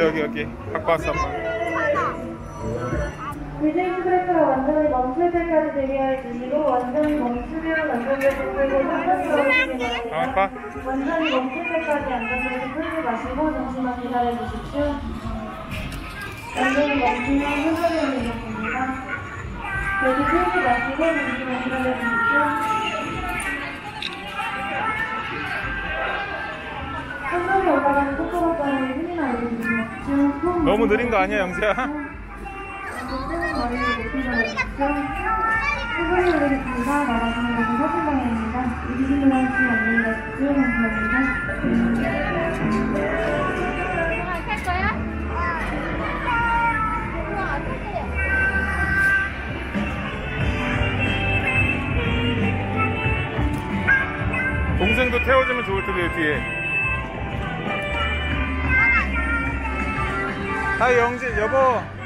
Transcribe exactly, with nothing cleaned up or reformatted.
여기 여기 갖고 왔어 엄마. 디즈니 크래커가 완전히 멈출 때까지 대기할 주시고 완전히 멈추면 안전벨트 풀고 천천히 걸으시기 바랍니다. 완전히 멈출 때까지 안전벨트 풀지 마시고 잠시만 기다려 주십시오. 완전히 멈추면 천천히 올리겠습니다. 여기 풀지 마시고 잠시만 기다려 주십시오. 천천히 올라가는 속도보다는 힘이나 올려주십시오. 너무 느린 거 아니야 영재야? 머리를 높이 잡아주십시오. 천천히 올리겠습니다. 나가시는 것은 서진 방향입니다. 이기신 분은 지금 안내해 주십시오. 감사합니다. 탈 거야? 우와, 탈게요. 동생도 태워주면 좋을 텐데 뒤에. 하이 영재 여보.